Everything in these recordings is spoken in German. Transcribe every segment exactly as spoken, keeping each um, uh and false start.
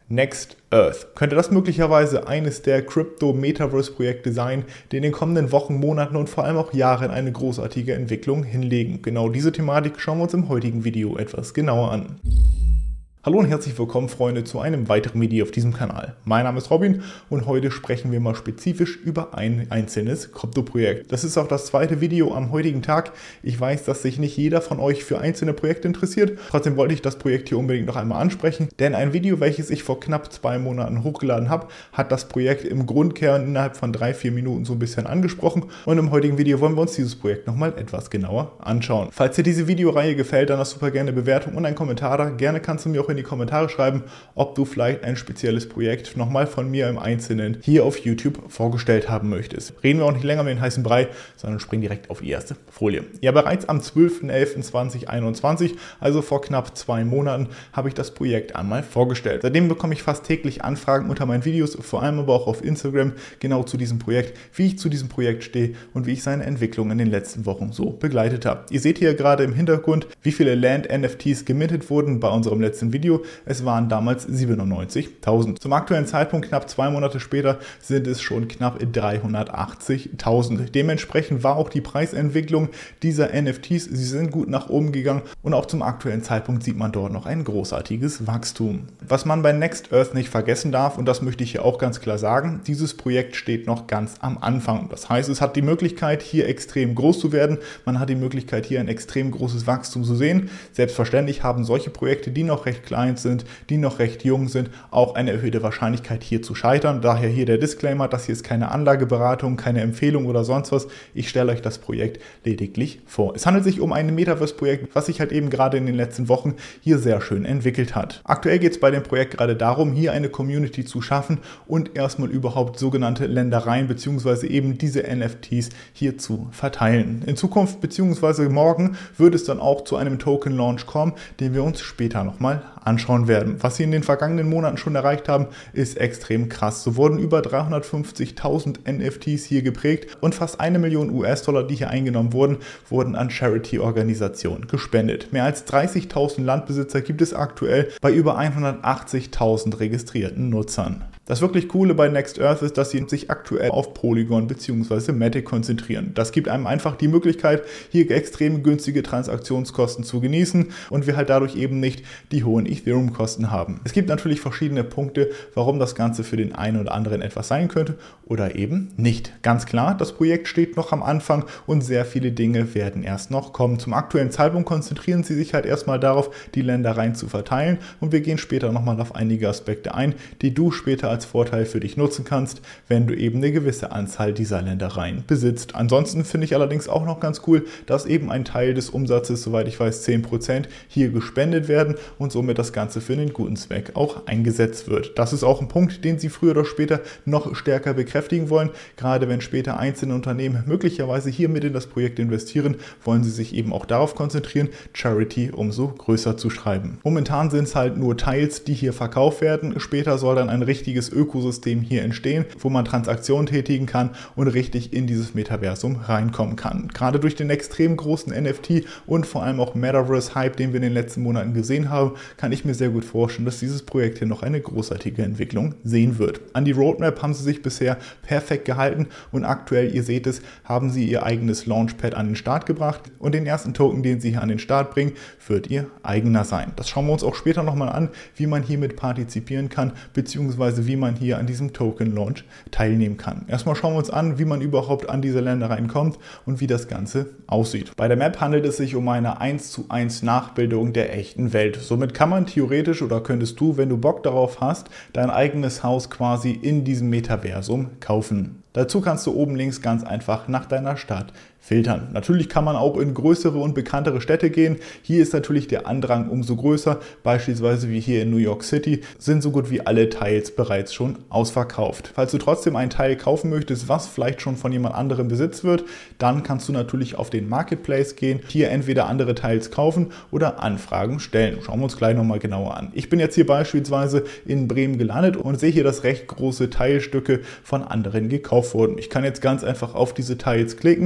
Next Earth. Könnte das möglicherweise eines der Crypto-Metaverse-Projekte sein, die in den kommenden Wochen, Monaten und vor allem auch Jahren eine großartige Entwicklung hinlegen? Genau diese Thematik schauen wir uns im heutigen Video etwas genauer an. Hallo und herzlich willkommen, Freunde, zu einem weiteren Video auf diesem Kanal. Mein Name ist Robin und heute sprechen wir mal spezifisch über ein einzelnes Krypto-Projekt. Das ist auch das zweite Video am heutigen Tag. Ich weiß, dass sich nicht jeder von euch für einzelne Projekte interessiert. Trotzdem wollte ich das Projekt hier unbedingt noch einmal ansprechen, denn ein Video, welches ich vor knapp zwei Monaten hochgeladen habe, hat das Projekt im Grundkern innerhalb von drei, vier Minuten so ein bisschen angesprochen. Und im heutigen Video wollen wir uns dieses Projekt nochmal etwas genauer anschauen. Falls dir diese Videoreihe gefällt, dann lass super gerne eine Bewertung und einen Kommentar da. Gerne kannst du mir auch in die Kommentare schreiben, ob du vielleicht ein spezielles Projekt nochmal von mir im Einzelnen hier auf YouTube vorgestellt haben möchtest. Reden wir auch nicht länger mit den heißen Brei, sondern springen direkt auf die erste Folie. Ja, bereits am zwölften elften zweitausendeinundzwanzig, also vor knapp zwei Monaten, habe ich das Projekt einmal vorgestellt. Seitdem bekomme ich fast täglich Anfragen unter meinen Videos, vor allem aber auch auf Instagram, genau zu diesem Projekt, wie ich zu diesem Projekt stehe und wie ich seine Entwicklung in den letzten Wochen so begleitet habe. Ihr seht hier gerade im Hintergrund, wie viele Land-N F Ts gemintet wurden bei unserem letzten Video. Es waren damals siebenundneunzigtausend. Zum aktuellen Zeitpunkt, knapp zwei Monate später, sind es schon knapp dreihundertachtzigtausend. Dementsprechend war auch die Preisentwicklung dieser N F Ts, sie sind gut nach oben gegangen und auch zum aktuellen Zeitpunkt sieht man dort noch ein großartiges Wachstum. Was man bei Next Earth nicht vergessen darf, und das möchte ich hier auch ganz klar sagen, dieses Projekt steht noch ganz am Anfang. Das heißt, es hat die Möglichkeit, hier extrem groß zu werden. Man hat die Möglichkeit, hier ein extrem großes Wachstum zu sehen. Selbstverständlich haben solche Projekte, die noch recht klein sind, die noch recht jung sind, auch eine erhöhte Wahrscheinlichkeit hier zu scheitern. Daher hier der Disclaimer, das hier ist keine Anlageberatung, keine Empfehlung oder sonst was. Ich stelle euch das Projekt lediglich vor. Es handelt sich um ein Metaverse-Projekt, was sich halt eben gerade in den letzten Wochen hier sehr schön entwickelt hat. Aktuell geht es bei dem Projekt gerade darum, hier eine Community zu schaffen und erstmal überhaupt sogenannte Ländereien bzw. eben diese N F Ts hier zu verteilen. In Zukunft bzw. morgen wird es dann auch zu einem Token-Launch kommen, den wir uns später nochmal anschauen werden. Was sie in den vergangenen Monaten schon erreicht haben, ist extrem krass. So wurden über dreihundertfünfzigtausend N F Ts hier geprägt und fast eine Million U S-Dollar, die hier eingenommen wurden, wurden an Charity-Organisationen gespendet. Mehr als dreißigtausend Landbesitzer gibt es aktuell bei über hundertachtzigtausend registrierten Nutzern. Das wirklich Coole bei Next Earth ist, dass sie sich aktuell auf Polygon bzw. Matic konzentrieren. Das gibt einem einfach die Möglichkeit, hier extrem günstige Transaktionskosten zu genießen und wir halt dadurch eben nicht die hohen Ethereum-Kosten haben. Es gibt natürlich verschiedene Punkte, warum das Ganze für den einen oder anderen etwas sein könnte oder eben nicht. Ganz klar, das Projekt steht noch am Anfang und sehr viele Dinge werden erst noch kommen. Zum aktuellen Zeitpunkt konzentrieren sie sich halt erstmal darauf, die Ländereien zu verteilen und wir gehen später nochmal auf einige Aspekte ein, die du später als Vorteil für dich nutzen kannst, wenn du eben eine gewisse Anzahl dieser Ländereien besitzt. Ansonsten finde ich allerdings auch noch ganz cool, dass eben ein Teil des Umsatzes, soweit ich weiß zehn Prozent, hier gespendet werden und somit das Ganze für einen guten Zweck auch eingesetzt wird. Das ist auch ein Punkt, den sie früher oder später noch stärker bekräftigen wollen. Gerade wenn später einzelne Unternehmen möglicherweise hier mit in das Projekt investieren, wollen sie sich eben auch darauf konzentrieren, Charity umso größer zu schreiben. Momentan sind es halt nur Teils, die hier verkauft werden. Später soll dann ein richtiges Ökosystem hier entstehen, wo man Transaktionen tätigen kann und richtig in dieses Metaversum reinkommen kann. Gerade durch den extrem großen N F T und vor allem auch Metaverse-Hype, den wir in den letzten Monaten gesehen haben, kann ich mir sehr gut vorstellen, dass dieses Projekt hier noch eine großartige Entwicklung sehen wird. An die Roadmap haben sie sich bisher perfekt gehalten und aktuell, ihr seht es, haben sie ihr eigenes Launchpad an den Start gebracht und den ersten Token, den sie hier an den Start bringen, wird ihr eigener sein. Das schauen wir uns auch später nochmal an, wie man hiermit partizipieren kann, beziehungsweise wie man hier an diesem Token-Launch teilnehmen kann. Erstmal schauen wir uns an, wie man überhaupt an diese Ländereien kommt und wie das Ganze aussieht. Bei der Map handelt es sich um eine eins zu eins Nachbildung der echten Welt. Somit kann man theoretisch oder könntest du, wenn du Bock darauf hast, dein eigenes Haus quasi in diesem Metaversum kaufen. Dazu kannst du oben links ganz einfach nach deiner Stadt filtern. Natürlich kann man auch in größere und bekanntere Städte gehen. Hier ist natürlich der Andrang umso größer. Beispielsweise wie hier in New York City sind so gut wie alle Teils bereits schon ausverkauft. Falls du trotzdem ein Teil kaufen möchtest, was vielleicht schon von jemand anderem besitzt wird, dann kannst du natürlich auf den Marketplace gehen, hier entweder andere Teils kaufen oder Anfragen stellen. Schauen wir uns gleich nochmal genauer an. Ich bin jetzt hier beispielsweise in Bremen gelandet und sehe hier, dass recht große Teilstücke von anderen gekauft wurden. Ich kann jetzt ganz einfach auf diese Teils klicken und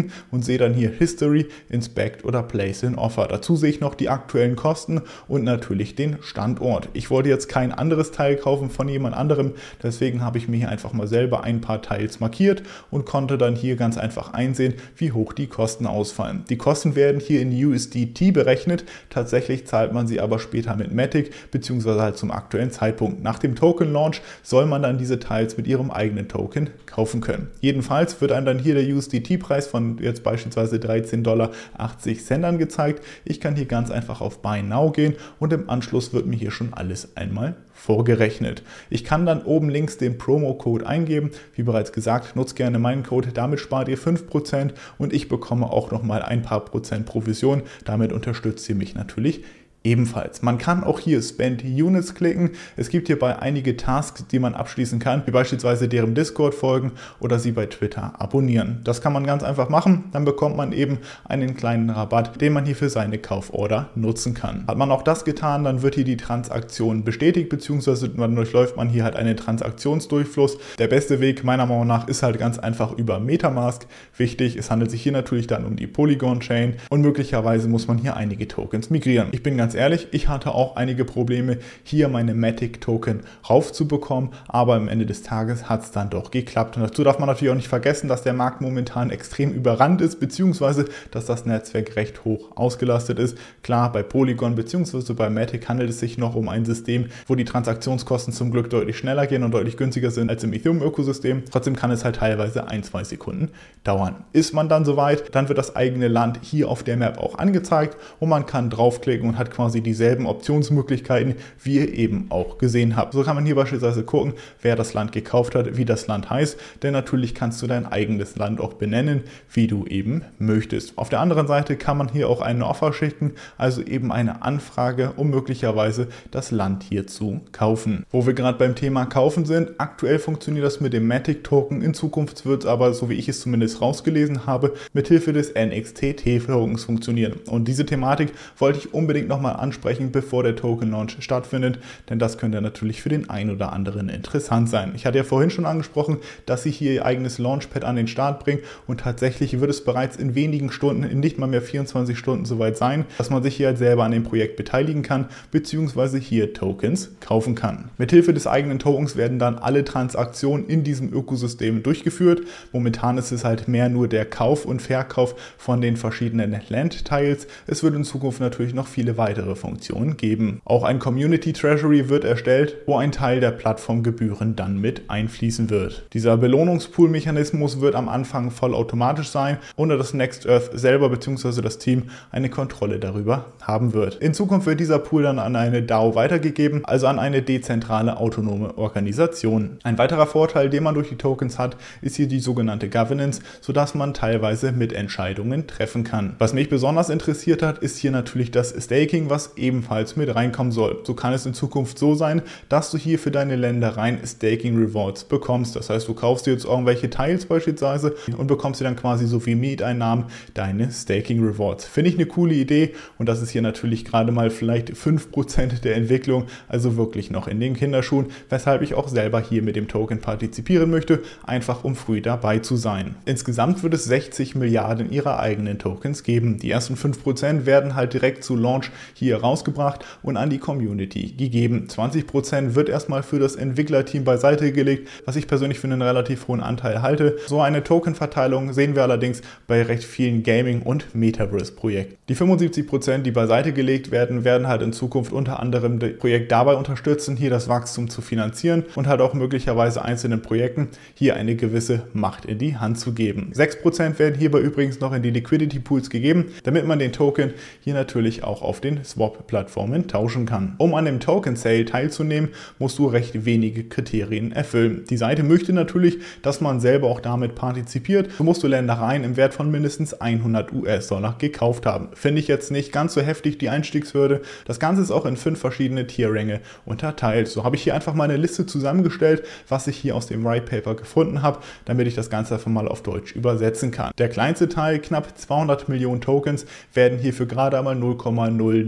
sehe dann hier History, Inspect oder Place in Offer. Dazu sehe ich noch die aktuellen Kosten und natürlich den Standort. Ich wollte jetzt kein anderes Teil kaufen von jemand anderem, deswegen habe ich mir hier einfach mal selber ein paar Teils markiert und konnte dann hier ganz einfach einsehen, wie hoch die Kosten ausfallen. Die Kosten werden hier in U S D T berechnet, tatsächlich zahlt man sie aber später mit Matic beziehungsweise halt zum aktuellen Zeitpunkt. Nach dem Token Launch soll man dann diese Teils mit ihrem eigenen Token kaufen können. Jedenfalls wird einem dann hier der U S D T-Preis von jetzt beispielsweise dreizehn Dollar achtzig Cent angezeigt. Ich kann hier ganz einfach auf Buy Now gehen und im Anschluss wird mir hier schon alles einmal vorgerechnet. Ich kann dann oben links den Promo-Code eingeben. Wie bereits gesagt, nutzt gerne meinen Code, damit spart ihr fünf Prozent und ich bekomme auch nochmal ein paar Prozent Provision. Damit unterstützt ihr mich natürlich ebenfalls. Man kann auch hier Spend Units klicken. Es gibt hierbei einige Tasks, die man abschließen kann, wie beispielsweise deren Discord folgen oder sie bei Twitter abonnieren. Das kann man ganz einfach machen, dann bekommt man eben einen kleinen Rabatt, den man hier für seine Kauforder nutzen kann. Hat man auch das getan, dann wird hier die Transaktion bestätigt, beziehungsweise dann durchläuft man hier halt einen Transaktionsdurchfluss. Der beste Weg meiner Meinung nach ist halt ganz einfach über Metamask. Wichtig, es handelt sich hier natürlich dann um die Polygon Chain und möglicherweise muss man hier einige Tokens migrieren. Ich bin ganz Ganz ehrlich, ich hatte auch einige Probleme, hier meine Matic-Token raufzubekommen, aber am Ende des Tages hat es dann doch geklappt. Und dazu darf man natürlich auch nicht vergessen, dass der Markt momentan extrem überrannt ist, beziehungsweise dass das Netzwerk recht hoch ausgelastet ist. Klar, bei Polygon beziehungsweise bei Matic handelt es sich noch um ein System, wo die Transaktionskosten zum Glück deutlich schneller gehen und deutlich günstiger sind als im Ethereum-Ökosystem. Trotzdem kann es halt teilweise ein, zwei Sekunden dauern. Ist man dann soweit, dann wird das eigene Land hier auf der Map auch angezeigt und man kann draufklicken und hat quasi dieselben Optionsmöglichkeiten, wie ihr eben auch gesehen habt. So kann man hier beispielsweise gucken, wer das Land gekauft hat, wie das Land heißt, denn natürlich kannst du dein eigenes Land auch benennen, wie du eben möchtest. Auf der anderen Seite kann man hier auch eine Offer schicken, also eben eine Anfrage, um möglicherweise das Land hier zu kaufen. Wo wir gerade beim Thema Kaufen sind, aktuell funktioniert das mit dem Matic-Token, in Zukunft wird es aber, so wie ich es zumindest rausgelesen habe, mithilfe des N X T T-Tokens funktionieren. Und diese Thematik wollte ich unbedingt nochmal ansprechen, bevor der Token Launch stattfindet, denn das könnte natürlich für den einen oder anderen interessant sein. Ich hatte ja vorhin schon angesprochen, dass sie hier ihr eigenes Launchpad an den Start bringen und tatsächlich wird es bereits in wenigen Stunden, in nicht mal mehr vierundzwanzig Stunden soweit sein, dass man sich hier halt selber an dem Projekt beteiligen kann, beziehungsweise hier Tokens kaufen kann. Mithilfe des eigenen Tokens werden dann alle Transaktionen in diesem Ökosystem durchgeführt. Momentan ist es halt mehr nur der Kauf und Verkauf von den verschiedenen Land-Tiles. Es wird in Zukunft natürlich noch viele weitere Funktionen geben. Auch ein Community Treasury wird erstellt, wo ein Teil der Plattformgebühren dann mit einfließen wird. Dieser Belohnungspool-Mechanismus wird am Anfang vollautomatisch sein, ohne dass Next Earth selber bzw. das Team eine Kontrolle darüber haben wird. In Zukunft wird dieser Pool dann an eine DAO weitergegeben, also an eine dezentrale autonome Organisation. Ein weiterer Vorteil, den man durch die Tokens hat, ist hier die sogenannte Governance, sodass man teilweise Mitentscheidungen treffen kann. Was mich besonders interessiert hat, ist hier natürlich das Staking, was ebenfalls mit reinkommen soll. So kann es in Zukunft so sein, dass du hier für deine Ländereien Staking Rewards bekommst. Das heißt, du kaufst dir jetzt irgendwelche Teils beispielsweise und bekommst dir dann quasi so wie Mieteinnahmen deine Staking Rewards. Finde ich eine coole Idee und das ist hier natürlich gerade mal vielleicht fünf Prozent der Entwicklung, also wirklich noch in den Kinderschuhen, weshalb ich auch selber hier mit dem Token partizipieren möchte, einfach um früh dabei zu sein. Insgesamt wird es sechzig Milliarden ihrer eigenen Tokens geben. Die ersten fünf Prozent werden halt direkt zu Launch hier rausgebracht und an die Community gegeben. zwanzig Prozent wird erstmal für das Entwicklerteam beiseite gelegt, was ich persönlich für einen relativ hohen Anteil halte. So eine Tokenverteilung sehen wir allerdings bei recht vielen Gaming- und Metaverse-Projekten. Die fünfundsiebzig Prozent, die beiseite gelegt werden, werden halt in Zukunft unter anderem das Projekt dabei unterstützen, hier das Wachstum zu finanzieren und halt auch möglicherweise einzelnen Projekten hier eine gewisse Macht in die Hand zu geben. sechs Prozent werden hierbei übrigens noch in die Liquidity Pools gegeben, damit man den Token hier natürlich auch auf den Swap-Plattformen tauschen kann. Um an dem Token Sale teilzunehmen, musst du recht wenige Kriterien erfüllen. Die Seite möchte natürlich, dass man selber auch damit partizipiert. So musst du Ländereien im Wert von mindestens hundert US-Dollar gekauft haben. Finde ich jetzt nicht ganz so heftig die Einstiegshürde. Das Ganze ist auch in fünf verschiedene Tierränge unterteilt. So habe ich hier einfach mal eine Liste zusammengestellt, was ich hier aus dem White Paper gefunden habe, damit ich das Ganze einfach mal auf Deutsch übersetzen kann. Der kleinste Teil, knapp zweihundert Millionen Tokens, werden hierfür gerade einmal null Komma null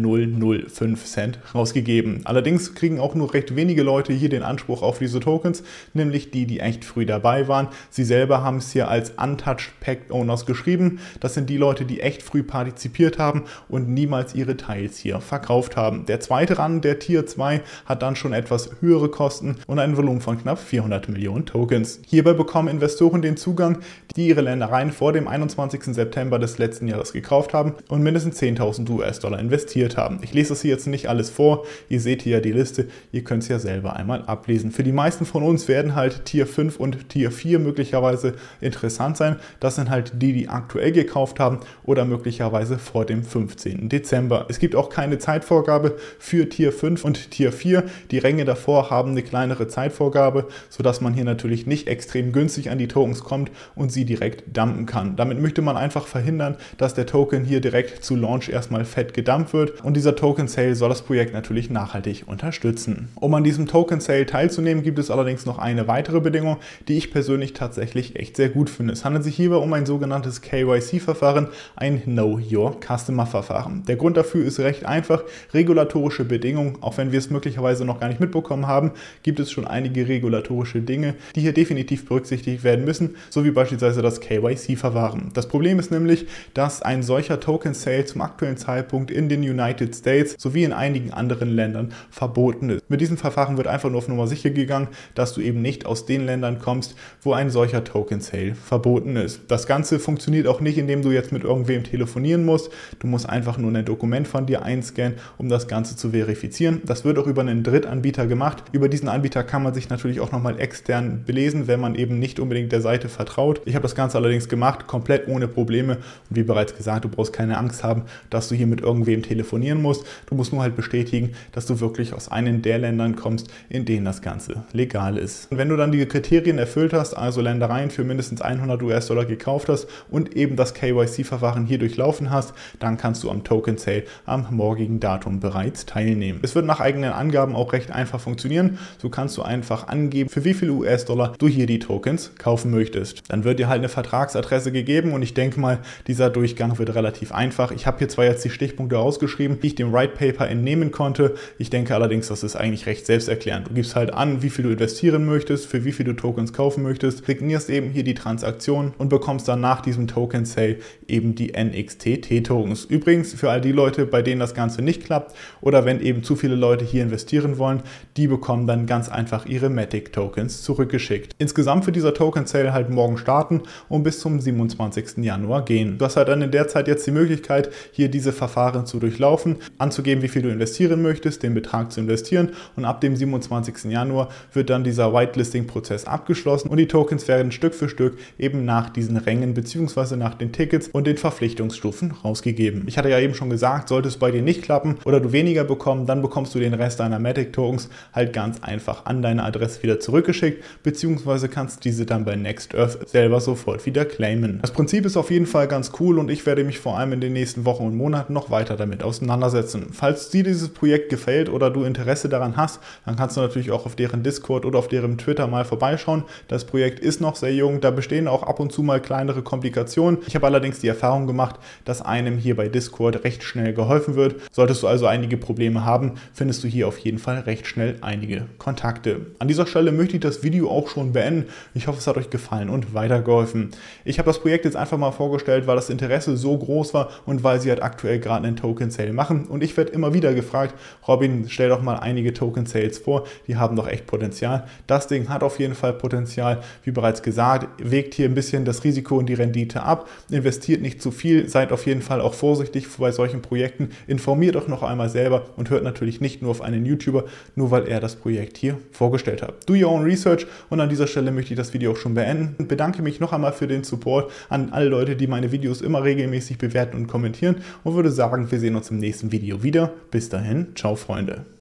null null fünf Cent rausgegeben. Allerdings kriegen auch nur recht wenige Leute hier den Anspruch auf diese Tokens, nämlich die, die echt früh dabei waren. Sie selber haben es hier als Untouched Pact Owners geschrieben. Das sind die Leute, die echt früh partizipiert haben und niemals ihre Teils hier verkauft haben. Der zweite Rang, der Tier zwei, hat dann schon etwas höhere Kosten und ein Volumen von knapp vierhundert Millionen Tokens. Hierbei bekommen Investoren den Zugang, die ihre Ländereien vor dem einundzwanzigsten September des letzten Jahres gekauft haben und mindestens zehntausend US-Dollar investiert haben. Ich lese das hier jetzt nicht alles vor, ihr seht hier ja die Liste, ihr könnt es ja selber einmal ablesen. Für die meisten von uns werden halt Tier fünf und Tier vier möglicherweise interessant sein. Das sind halt die, die aktuell gekauft haben oder möglicherweise vor dem fünfzehnten Dezember. Es gibt auch keine Zeitvorgabe für Tier fünf und Tier vier. Die Ränge davor haben eine kleinere Zeitvorgabe, sodass man hier natürlich nicht extrem günstig an die Tokens kommt und sie direkt dumpen kann. Damit möchte man einfach verhindern, dass der Token hier direkt zu Launch erstmal fett gedumpt wird, und dieser Token Sale soll das Projekt natürlich nachhaltig unterstützen. Um an diesem Token Sale teilzunehmen, gibt es allerdings noch eine weitere Bedingung, die ich persönlich tatsächlich echt sehr gut finde. Es handelt sich hierbei um ein sogenanntes K Y C-Verfahren, ein Know Your Customer-Verfahren. Der Grund dafür ist recht einfach: regulatorische Bedingungen. Auch wenn wir es möglicherweise noch gar nicht mitbekommen haben, gibt es schon einige regulatorische Dinge, die hier definitiv berücksichtigt werden müssen, so wie beispielsweise das K Y C-Verfahren. Das Problem ist nämlich, dass ein solcher Token Sale zum aktuellen Zeitpunkt in den United States sowie in einigen anderen Ländern verboten ist. Mit diesem Verfahren wird einfach nur auf Nummer sicher gegangen, dass du eben nicht aus den Ländern kommst, wo ein solcher Token Sale verboten ist. Das Ganze funktioniert auch nicht, indem du jetzt mit irgendwem telefonieren musst. Du musst einfach nur ein Dokument von dir einscannen, um das Ganze zu verifizieren. Das wird auch über einen Drittanbieter gemacht. Über diesen Anbieter kann man sich natürlich auch nochmal extern belesen, wenn man eben nicht unbedingt der Seite vertraut. Ich habe das Ganze allerdings gemacht, komplett ohne Probleme, und wie bereits gesagt, du brauchst keine Angst haben, dass du hier mit irgendwem telefonieren musst. Du musst nur halt bestätigen, dass du wirklich aus einem der Ländern kommst, in denen das Ganze legal ist. Und wenn du dann die Kriterien erfüllt hast, also Ländereien für mindestens hundert US-Dollar gekauft hast und eben das K Y C-Verfahren hier durchlaufen hast, dann kannst du am Token Sale am morgigen Datum bereits teilnehmen. Es wird nach eigenen Angaben auch recht einfach funktionieren. So kannst du einfach angeben, für wie viel US-Dollar du hier die Tokens kaufen möchtest. Dann wird dir halt eine Vertragsadresse gegeben, und ich denke mal, dieser Durchgang wird relativ einfach. Ich habe hier zwar jetzt die Stichpunkte ausgeschrieben, die ich dem White Paper entnehmen konnte. Ich denke allerdings, das ist eigentlich recht selbsterklärend. Du gibst halt an, wie viel du investieren möchtest, für wie viel du Tokens kaufen möchtest, signierst eben hier die Transaktion und bekommst dann nach diesem Token Sale eben die N X T T-Tokens. Übrigens, für all die Leute, bei denen das Ganze nicht klappt oder wenn eben zu viele Leute hier investieren wollen, die bekommen dann ganz einfach ihre Matic-Tokens zurückgeschickt. Insgesamt wird dieser Token Sale halt morgen starten und bis zum siebenundzwanzigsten Januar gehen. Du hast halt dann in der Zeit jetzt die Möglichkeit, hier diese Verfahren zu durchlaufen, anzugeben, wie viel du investieren möchtest, den Betrag zu investieren, und ab dem siebenundzwanzigsten Januar wird dann dieser Whitelisting-Prozess abgeschlossen und die Tokens werden Stück für Stück eben nach diesen Rängen bzw. nach den Tickets und den Verpflichtungsstufen rausgegeben. Ich hatte ja eben schon gesagt, sollte es bei dir nicht klappen oder du weniger bekommen, dann bekommst du den Rest deiner Matic-Tokens halt ganz einfach an deine Adresse wieder zurückgeschickt, beziehungsweise kannst diese dann bei Next Earth selber sofort wieder claimen. Das Prinzip ist auf jeden Fall ganz cool und ich werde mich vor allem in den nächsten Wochen und Monaten noch weiter damit auseinandersetzen. Falls dir dieses Projekt gefällt oder du Interesse daran hast, dann kannst du natürlich auch auf deren Discord oder auf deren Twitter mal vorbeischauen. Das Projekt ist noch sehr jung, da bestehen auch ab und zu mal kleinere Komplikationen. Ich habe allerdings die Erfahrung gemacht, dass einem hier bei Discord recht schnell geholfen wird. Solltest du also einige Probleme haben, findest du hier auf jeden Fall recht schnell einige Kontakte. An dieser Stelle möchte ich das Video auch schon beenden. Ich hoffe, es hat euch gefallen und weitergeholfen. Ich habe das Projekt jetzt einfach mal vorgestellt, weil das Interesse so groß war und weil sie halt aktuell gerade einen Token Sale machen. Und ich werde immer wieder gefragt, Robin, stell doch mal einige Token Sales vor, die haben doch echt Potenzial. Das Ding hat auf jeden Fall Potenzial. Wie bereits gesagt, wägt hier ein bisschen das Risiko und die Rendite ab, investiert nicht zu viel, seid auf jeden Fall auch vorsichtig bei solchen Projekten, informiert euch noch einmal selber und hört natürlich nicht nur auf einen YouTuber, nur weil er das Projekt hier vorgestellt hat. Do your own research, und an dieser Stelle möchte ich das Video auch schon beenden und bedanke mich noch einmal für den Support an alle Leute, die meine Videos immer regelmäßig bewerten und kommentieren, und würde sagen, wir sehen uns im nächsten Video wieder. Bis dahin, ciao Freunde.